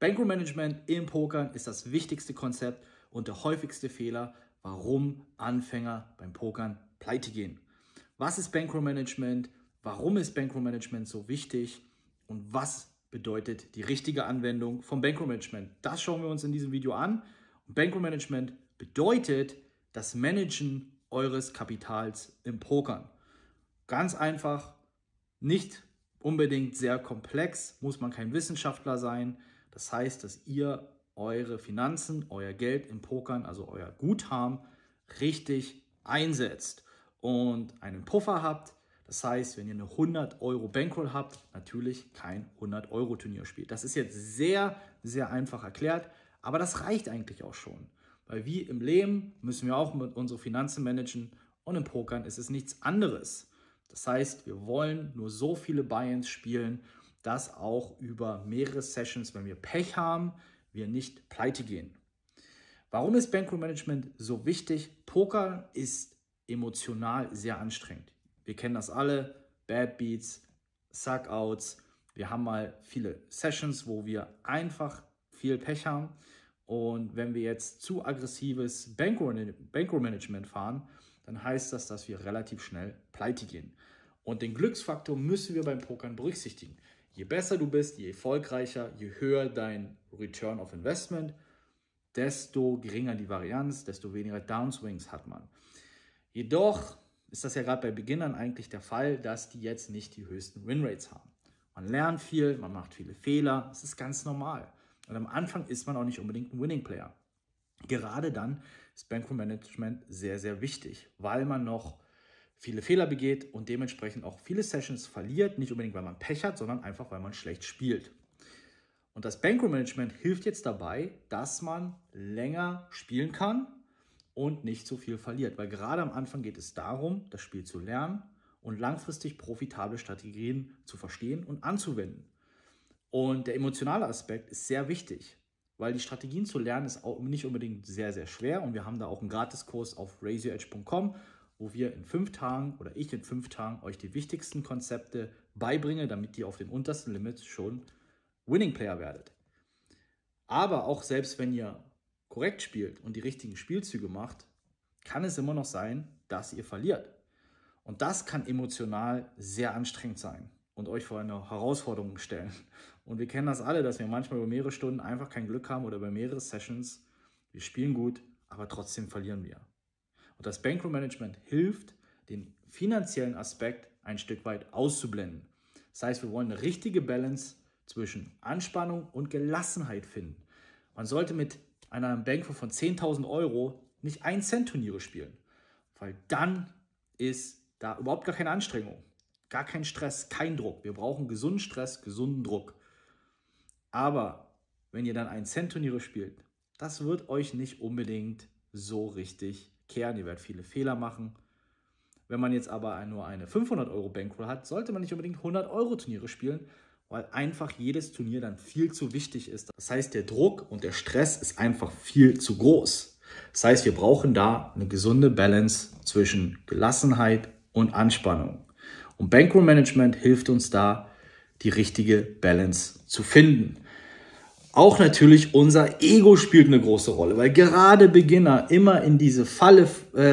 Bankroll-Management im Pokern ist das wichtigste Konzept und der häufigste Fehler, warum Anfänger beim Pokern pleite gehen. Was ist Bankroll-Management? Warum ist Bankroll-Management so wichtig? Und was bedeutet die richtige Anwendung von Bankroll-Management? Das schauen wir uns in diesem Video an. Und Bankroll-Management bedeutet das Managen eures Kapitals im Pokern. Ganz einfach, nicht unbedingt sehr komplex, muss man kein Wissenschaftler sein. Das heißt, dass ihr eure Finanzen, euer Geld im Pokern, also euer Guthaben, richtig einsetzt und einen Puffer habt. Das heißt, wenn ihr eine 100 Euro Bankroll habt, natürlich kein 100 Euro Turnier spielt. Das ist jetzt sehr, sehr einfach erklärt, aber das reicht eigentlich auch schon. Weil wie im Leben müssen wir auch mit unseren Finanzen managen und im Pokern ist es nichts anderes. Das heißt, wir wollen nur so viele Buy-ins spielen, dass auch über mehrere Sessions, wenn wir Pech haben, wir nicht pleite gehen. Warum ist Bankroll-Management so wichtig? Poker ist emotional sehr anstrengend. Wir kennen das alle, Bad Beats, Suckouts. Wir haben mal viele Sessions, wo wir einfach viel Pech haben. Und wenn wir jetzt zu aggressives Bankroll-Management fahren, dann heißt das, dass wir relativ schnell pleite gehen. Und den Glücksfaktor müssen wir beim Pokern berücksichtigen. Je besser du bist, je erfolgreicher, je höher dein Return of Investment, desto geringer die Varianz, desto weniger Downswings hat man. Jedoch ist das ja gerade bei Beginnern eigentlich der Fall, dass die jetzt nicht die höchsten Winrates haben. Man lernt viel, man macht viele Fehler, das ist ganz normal. Und am Anfang ist man auch nicht unbedingt ein Winning Player. Gerade dann ist Bankroll Management sehr, sehr wichtig, weil man noch viele Fehler begeht und dementsprechend auch viele Sessions verliert, nicht unbedingt, weil man Pech hat, sondern einfach, weil man schlecht spielt. Und das Bankroll Management hilft jetzt dabei, dass man länger spielen kann und nicht so viel verliert, weil gerade am Anfang geht es darum, das Spiel zu lernen und langfristig profitable Strategien zu verstehen und anzuwenden. Und der emotionale Aspekt ist sehr wichtig, weil die Strategien zu lernen ist auch nicht unbedingt sehr, sehr schwer und wir haben da auch einen Gratiskurs auf raiseyouredge.com, wo wir in 5 Tagen oder ich in 5 Tagen euch die wichtigsten Konzepte beibringe, damit ihr auf den untersten Limits schon Winning Player werdet. Aber auch selbst wenn ihr korrekt spielt und die richtigen Spielzüge macht, kann es immer noch sein, dass ihr verliert. Und das kann emotional sehr anstrengend sein und euch vor eine Herausforderung stellen. Und wir kennen das alle, dass wir manchmal über mehrere Stunden einfach kein Glück haben oder über mehrere Sessions. Wir spielen gut, aber trotzdem verlieren wir. Und das Bankroll Management hilft, den finanziellen Aspekt ein Stück weit auszublenden. Das heißt, wir wollen eine richtige Balance zwischen Anspannung und Gelassenheit finden. Man sollte mit einer Bankroll von 10.000 Euro nicht 1-Cent-Turniere spielen, weil dann ist da überhaupt gar keine Anstrengung, gar kein Stress, kein Druck. Wir brauchen gesunden Stress, gesunden Druck. Aber wenn ihr dann 1-Cent-Turniere spielt, das wird euch nicht unbedingt so richtig kehren. Ihr werdet viele Fehler machen. Wenn man jetzt aber nur eine 500 Euro Bankroll hat, sollte man nicht unbedingt 100 Euro Turniere spielen, weil einfach jedes Turnier dann viel zu wichtig ist. Das heißt, der Druck und der Stress ist einfach viel zu groß. Das heißt, wir brauchen da eine gesunde Balance zwischen Gelassenheit und Anspannung. Und Bankroll Management hilft uns da, die richtige Balance zu finden. Auch natürlich unser Ego spielt eine große Rolle, weil gerade Beginner immer in diese Falle,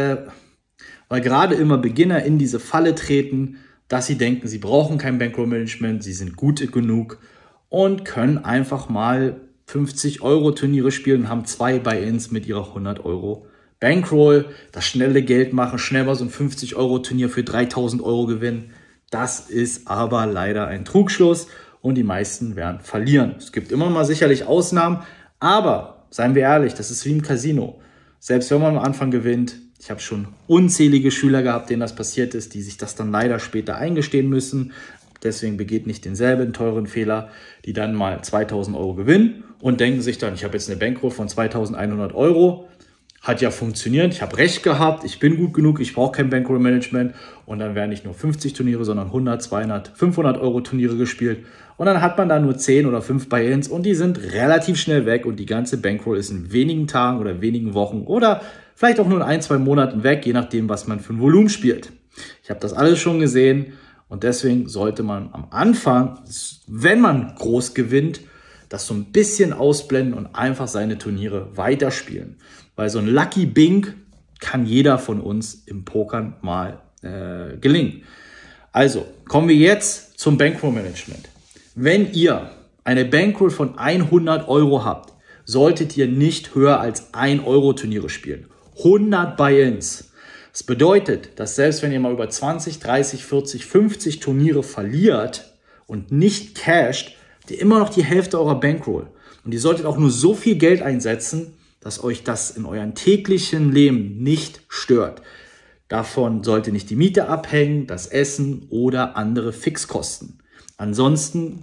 treten, dass sie denken, sie brauchen kein Bankroll-Management, sie sind gut genug und können einfach mal 50 Euro Turniere spielen und haben 2 Buy-ins mit ihrer 100 Euro Bankroll, das schnelle Geld machen, schnell mal so ein 50 Euro Turnier für 3.000 Euro gewinnen. Das ist aber leider ein Trugschluss. Und die meisten werden verlieren. Es gibt immer mal sicherlich Ausnahmen, aber seien wir ehrlich, das ist wie im Casino. Selbst wenn man am Anfang gewinnt, ich habe schon unzählige Schüler gehabt, denen das passiert ist, die sich das dann leider später eingestehen müssen. Deswegen begeht nicht denselben teuren Fehler, die dann mal 2.000 Euro gewinnen und denken sich dann, ich habe jetzt eine Bankroll von 2.100 Euro. Hat ja funktioniert, ich habe recht gehabt, ich bin gut genug, ich brauche kein Bankroll-Management und dann werden nicht nur 50 Turniere, sondern 100, 200, 500 Euro Turniere gespielt und dann hat man da nur 10 oder 5 Buy-ins und die sind relativ schnell weg und die ganze Bankroll ist in wenigen Tagen oder wenigen Wochen oder vielleicht auch nur in 1-2 Monaten weg, je nachdem, was man für ein Volumen spielt. Ich habe das alles schon gesehen und deswegen sollte man am Anfang, wenn man groß gewinnt, das so ein bisschen ausblenden und einfach seine Turniere weiterspielen. Weil so ein Lucky Bing kann jeder von uns im Pokern mal gelingen. Also kommen wir jetzt zum Bankroll Management. Wenn ihr eine Bankroll von 100 € habt, solltet ihr nicht höher als 1 € Turniere spielen. 100 Buy-ins. Das bedeutet, dass selbst wenn ihr mal über 20, 30, 40, 50 Turniere verliert und nicht casht, habt ihr immer noch die Hälfte eurer Bankroll. Und ihr solltet auch nur so viel Geld einsetzen, dass euch das in eurem täglichen Leben nicht stört. Davon sollte nicht die Miete abhängen, das Essen oder andere Fixkosten. Ansonsten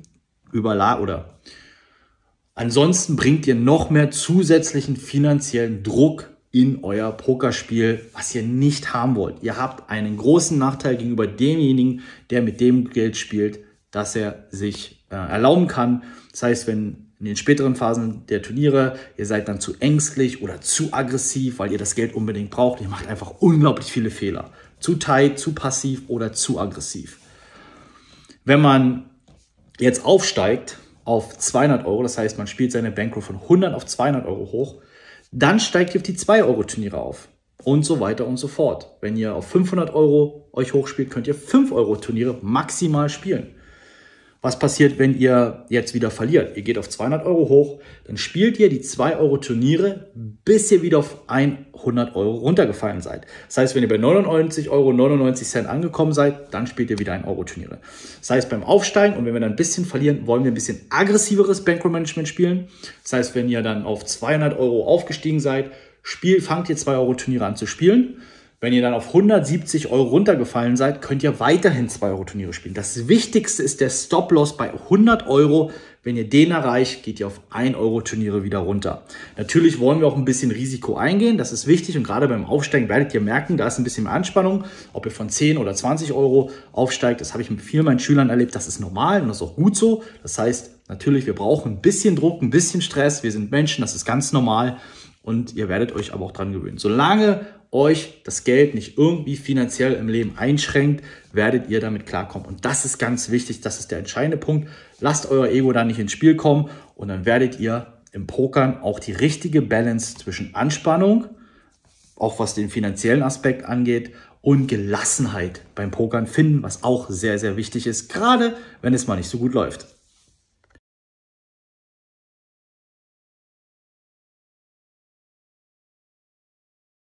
bringt ihr noch mehr zusätzlichen finanziellen Druck in euer Pokerspiel, was ihr nicht haben wollt. Ihr habt einen großen Nachteil gegenüber demjenigen, der mit dem Geld spielt, das er sich erlauben kann. Das heißt, wenn in den späteren Phasen der Turniere ihr seid dann zu ängstlich oder zu aggressiv, weil ihr das Geld unbedingt braucht, ihr macht einfach unglaublich viele Fehler. Zu tight, zu passiv oder zu aggressiv. Wenn man jetzt aufsteigt auf 200 €, das heißt, man spielt seine Bankroll von 100 auf 200 € hoch, dann steigt ihr auf die 2 € Turniere auf und so weiter und so fort. Wenn ihr auf 500 € euch hochspielt, könnt ihr 5 € Turniere maximal spielen. Was passiert, wenn ihr jetzt wieder verliert? Ihr geht auf 200 € hoch, dann spielt ihr die 2 € Turniere, bis ihr wieder auf 100 € runtergefallen seid. Das heißt, wenn ihr bei 99,99 € angekommen seid, dann spielt ihr wieder 1 € Turniere. Das heißt, beim Aufsteigen und wenn wir dann ein bisschen verlieren, wollen wir ein bisschen aggressiveres Bankroll-Management spielen. Das heißt, wenn ihr dann auf 200 € aufgestiegen seid, fangt ihr 2 € Turniere an zu spielen. Wenn ihr dann auf 170 € runtergefallen seid, könnt ihr weiterhin 2 € Turniere spielen. Das Wichtigste ist der Stop-Loss bei 100 €. Wenn ihr den erreicht, geht ihr auf 1 € Turniere wieder runter. Natürlich wollen wir auch ein bisschen Risiko eingehen. Das ist wichtig und gerade beim Aufsteigen werdet ihr merken, da ist ein bisschen mehr Anspannung. Ob ihr von 10 oder 20 € aufsteigt, das habe ich mit vielen meinen Schülern erlebt. Das ist normal und das ist auch gut so. Das heißt, natürlich, wir brauchen ein bisschen Druck, ein bisschen Stress. Wir sind Menschen, das ist ganz normal und ihr werdet euch aber auch dran gewöhnen. Solange euch das Geld nicht irgendwie finanziell im Leben einschränkt, werdet ihr damit klarkommen. Und das ist ganz wichtig, das ist der entscheidende Punkt. Lasst euer Ego da nicht ins Spiel kommen und dann werdet ihr im Pokern auch die richtige Balance zwischen Anspannung, auch was den finanziellen Aspekt angeht, und Gelassenheit beim Pokern finden, was auch sehr, sehr wichtig ist, gerade wenn es mal nicht so gut läuft.